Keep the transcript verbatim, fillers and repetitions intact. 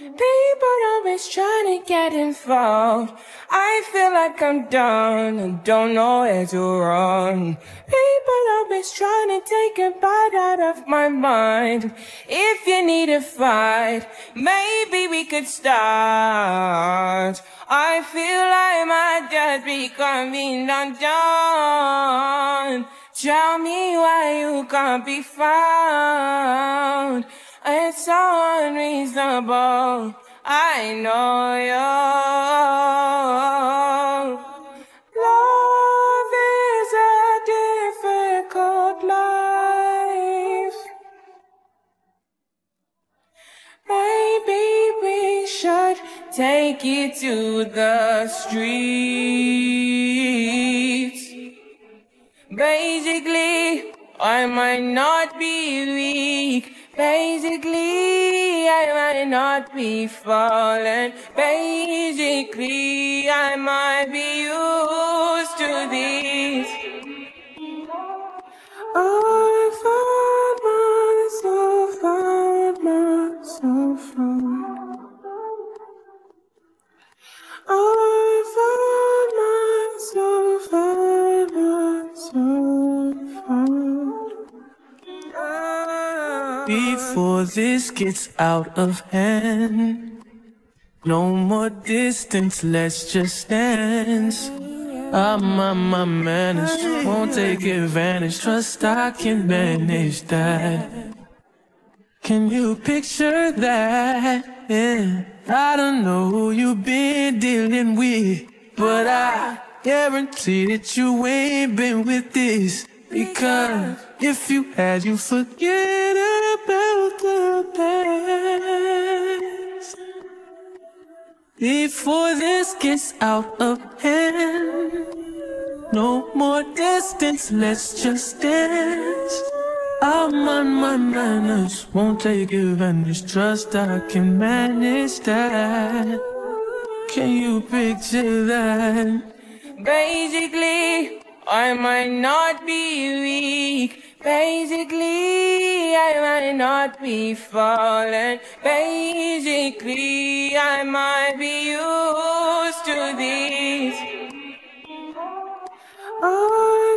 People always trying to get involved. I feel like I'm down and don't know where to run. People always trying to take a bite out of my mind. If you need a fight, maybe we could start. I feel I might just be coming undone. Tell me why you can't be found. It's so unreasonable, I know you. Love is a difficult life. Maybe we should take it to the streets. Basically, I might not be weak. Basically, I might not be fallen. Basically, I might be used to this. I found myself, found myself, found. I found myself, found myself, found. Before this gets out of hand, no more distance, let's just dance. I'm on my manners, won't take advantage, trust I can manage that. Can you picture that? Yeah. I don't know who you've been dealing with, but I guarantee that you ain't been with this. Because if you had, you forget about the past. Before this gets out of hand, no more distance, let's just dance. I'm on my manners, won't take advantage, trust I can manage that. Can you picture that? Basically, I might not be weak. Basically, I might not be fallen. Basically, I might be used to this. I